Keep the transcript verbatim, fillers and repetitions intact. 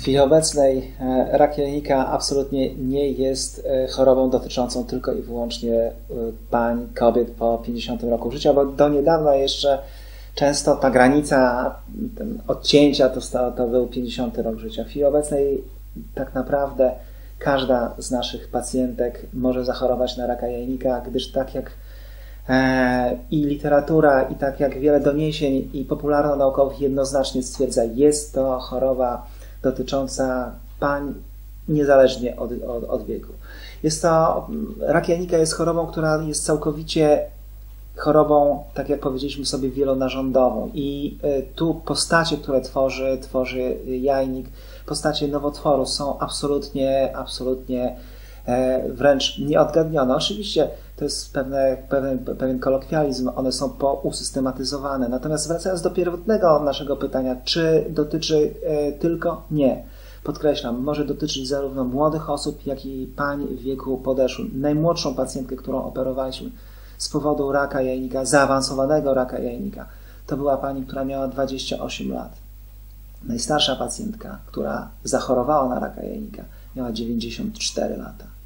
chwili obecnej rak jajnika absolutnie nie jest chorobą dotyczącą tylko i wyłącznie pań, kobiet po pięćdziesiątym roku życia, bo do niedawna jeszcze często ta granica ten odcięcia to, to był pięćdziesiąty rok życia. W chwili obecnej tak naprawdę każda z naszych pacjentek może zachorować na raka jajnika, gdyż tak jak e, i literatura, i tak jak wiele doniesień i popularno-naukowych jednoznacznie stwierdza, jest to choroba dotycząca pań niezależnie od, od, od wieku. Jest to, rak jajnika jest chorobą, która jest całkowicie chorobą, tak jak powiedzieliśmy sobie, wielonarządową i tu postacie, które tworzy, tworzy jajnik, postacie nowotworu są absolutnie, absolutnie wręcz nieodgadnione. Oczywiście to jest pewne, pewien, pewien kolokwializm, one są pousystematyzowane. Natomiast wracając do pierwotnego naszego pytania, czy dotyczy tylko? Nie. Podkreślam, może dotyczyć zarówno młodych osób, jak i pań w wieku podeszłym. Najmłodszą pacjentkę, którą operowaliśmy z powodu raka jajnika, zaawansowanego raka jajnika, to była pani, która miała dwadzieścia osiem lat. Najstarsza pacjentka, która zachorowała na raka jajnika, miała dziewięćdziesiąt cztery lata.